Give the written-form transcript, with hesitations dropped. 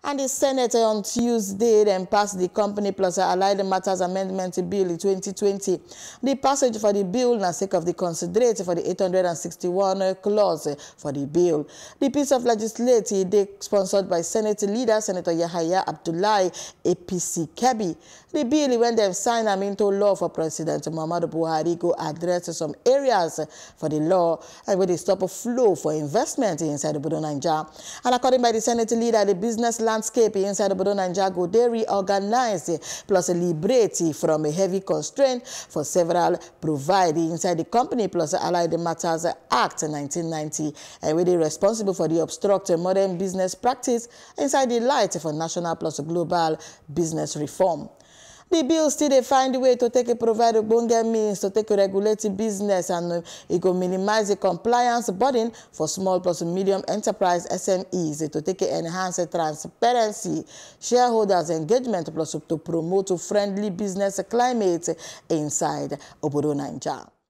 And the Senate on Tuesday then passed the Company Plus Allied Matters Amendment Bill 2020. The passage for the bill na sake of the considerate for the 861 clause for the bill. The piece of legislation they sponsored by Senate leader Senator Yahaya Abdullahi APC Kebbi. The bill when they sign them into law for President Muhammadu Buhari go address some areas for the law and where they stop a flow for investment inside the Obodo Naija. And according by the Senate leader, the business landscape inside the Obodo Naija go they reorganize plus liberate from a heavy constraint for several provided inside the Company Plus Allied Matters Act 1990 and where they responsible for the obstruct modern business practice inside the light for national plus global business reform. The bill still they find a way to take a provide bonga means to take a regulated business and it will minimize the compliance burden for small plus medium enterprise SMEs to take enhance transparency, shareholders engagement plus to promote a friendly business climate inside Obodo Naija.